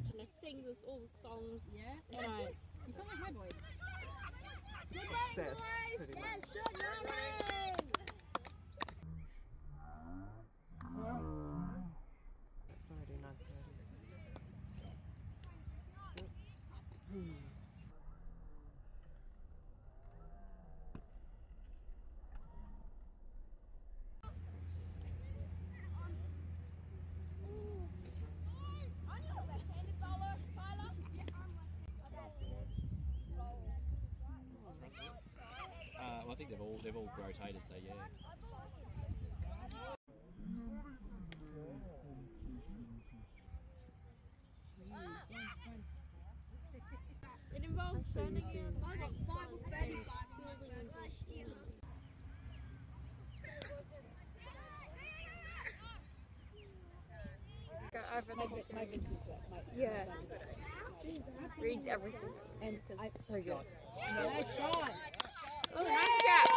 much and it sings us all the songs. Yeah? You know. You sound like my voice. Good morning, boys! Yes, good morning! Friday, 9:30. Well, I think they've all rotated, so yeah. It involves standing in. I got 5 or 35 last year. Yeah. Reads everything. And It's so good. nice shot. Oh, nice job.